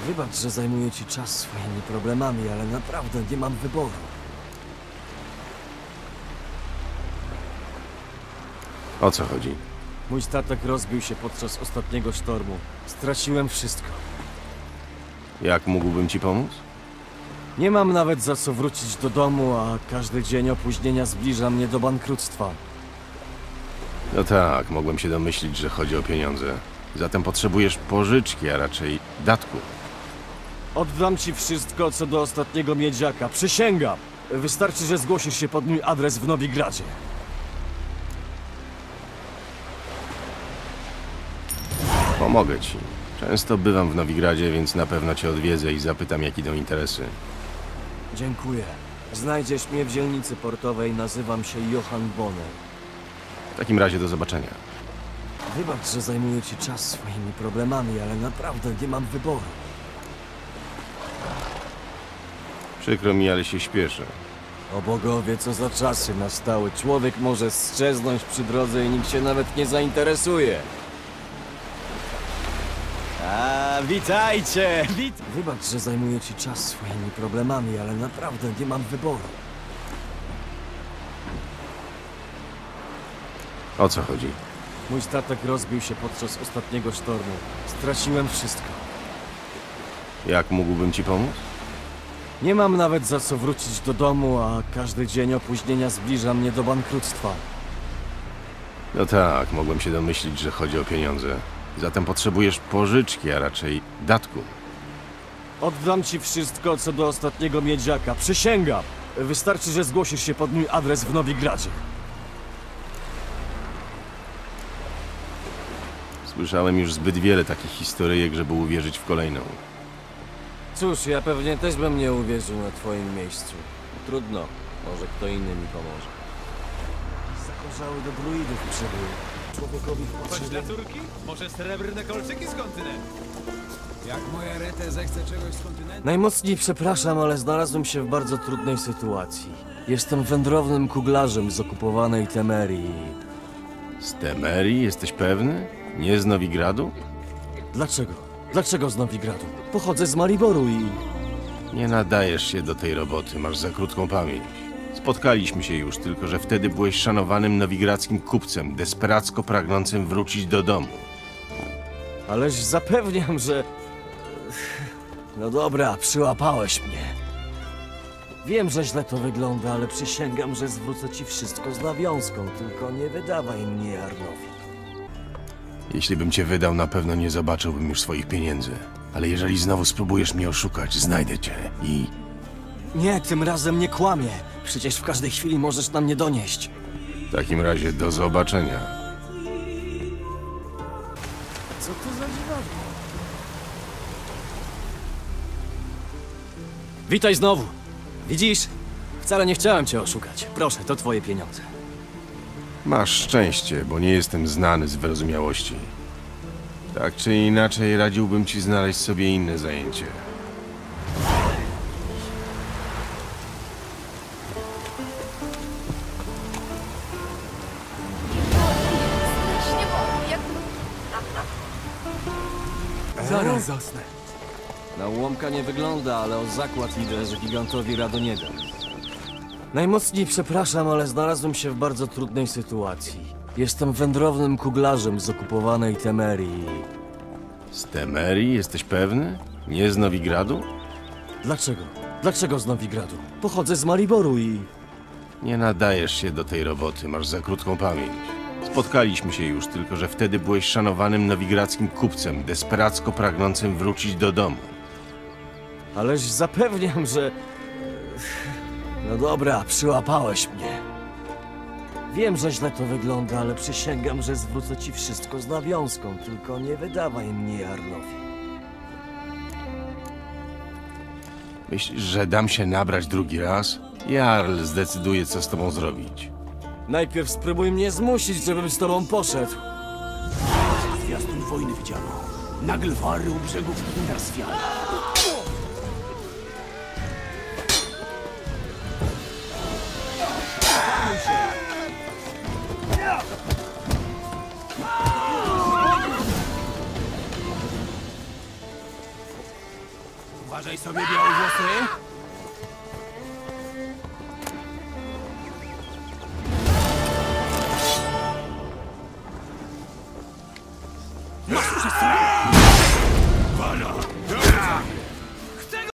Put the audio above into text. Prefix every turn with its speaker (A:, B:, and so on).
A: Wybacz, że zajmuję ci czas swoimi problemami, ale naprawdę nie mam wyboru.
B: O co chodzi?
A: Mój statek rozbił się podczas ostatniego sztormu. Straciłem wszystko.
B: Jak mógłbym ci pomóc?
A: Nie mam nawet za co wrócić do domu, a każdy dzień opóźnienia zbliża mnie do bankructwa.
B: No tak, mogłem się domyślić, że chodzi o pieniądze. Zatem potrzebujesz pożyczki, a raczej datku.
A: Oddam ci wszystko, co do ostatniego miedziaka. Przysięgam! Wystarczy, że zgłosisz się pod mój adres w Nowigradzie.
B: Pomogę ci. Często bywam w Nowigradzie, więc na pewno cię odwiedzę i zapytam, jak idą interesy.
A: Dziękuję. Znajdziesz mnie w dzielnicy portowej. Nazywam się Johann Bonner.
B: W takim razie do zobaczenia.
A: Wybacz, że zajmuję ci czas swoimi problemami, ale naprawdę nie mam wyboru.
B: Przykro mi, ale się śpieszę.
A: O bogowie, co za czasy nastały. Człowiek może strzeznąć przy drodze i nikt się nawet nie zainteresuje. Witajcie! Wybacz, że zajmuję ci czas swoimi problemami, ale naprawdę nie mam wyboru.
B: O co chodzi?
A: Mój statek rozbił się podczas ostatniego sztormu. Straciłem wszystko.
B: Jak mógłbym ci pomóc?
A: Nie mam nawet za co wrócić do domu, a każdy dzień opóźnienia zbliża mnie do bankructwa.
B: No tak, mogłem się domyślić, że chodzi o pieniądze. Zatem potrzebujesz pożyczki, a raczej datku.
A: Oddam ci wszystko, co do ostatniego miedziaka. Przysięgam! Wystarczy, że zgłosisz się pod mój adres w Nowigradzie.
B: Słyszałem już zbyt wiele takich historyjek, żeby uwierzyć w kolejną.
A: Cóż, ja pewnie też bym nie uwierzył na twoim miejscu. Trudno. Może kto inny mi pomoże. Zakorzały do druidów przybył. Człowiekowi w
C: Chodź
A: potrzebie...
C: na córki? Może srebrne kolczyki z kontynentu?
D: Jak moja Rete zechce czegoś z kontynentu?
A: Najmocniej przepraszam, ale znalazłem się w bardzo trudnej sytuacji. Jestem wędrownym kuglarzem z okupowanej Temerii.
B: Z Temerii? Jesteś pewny? Nie z Nowigradu?
A: Dlaczego? Dlaczego z Nowigradu? Pochodzę z Mariboru i...
B: Nie nadajesz się do tej roboty, masz za krótką pamięć. Spotkaliśmy się już, tylko że wtedy byłeś szanowanym nowigradzkim kupcem, desperacko pragnącym wrócić do domu.
A: Ależ zapewniam, że... No dobra, przyłapałeś mnie. Wiem, że źle to wygląda, ale przysięgam, że zwrócę ci wszystko z nawiązką, tylko nie wydawaj mnie Jarnowi.
B: Jeśli bym cię wydał, na pewno nie zobaczyłbym już swoich pieniędzy. Ale jeżeli znowu spróbujesz mnie oszukać, znajdę cię i...
A: Nie, tym razem nie kłamię. Przecież w każdej chwili możesz na mnie donieść.
B: W takim razie do zobaczenia.
A: Co to za dziwadło? Witaj znowu. Widzisz? Wcale nie chciałem cię oszukać. Proszę, to twoje pieniądze.
B: Masz szczęście, bo nie jestem znany z wyrozumiałości. Tak czy inaczej, radziłbym ci znaleźć sobie inne zajęcie.
E: Strasznie boli, jak...
D: Zaraz zasnę.
A: Na ułomka nie wygląda, ale o zakład idę, że gigantowi rado nie dam. Najmocniej przepraszam, ale znalazłem się w bardzo trudnej sytuacji. Jestem wędrownym kuglarzem z okupowanej Temerii.
B: Z Temerii? Jesteś pewny? Nie z Nowigradu?
A: Dlaczego? Dlaczego z Nowigradu? Pochodzę z Mariboru i...
B: Nie nadajesz się do tej roboty, masz za krótką pamięć. Spotkaliśmy się już, tylko że wtedy byłeś szanowanym nowigradzkim kupcem, desperacko pragnącym wrócić do domu.
A: Ależ zapewniam, że... No dobra, przyłapałeś mnie. Wiem, że źle to wygląda, ale przysięgam, że zwrócę ci wszystko z nawiązką, tylko nie wydawaj mnie Jarlowi.
B: Myślisz, że dam się nabrać drugi raz? Jarl zdecyduje, co z tobą zrobić.
A: Najpierw spróbuj mnie zmusić, żebym z tobą poszedł.
D: Zwiastun wojny widziano. Naglwary u brzegów Indarsfiala. Uważaj sobie, białowłosy! Masz przestrzeń!
B: Wala!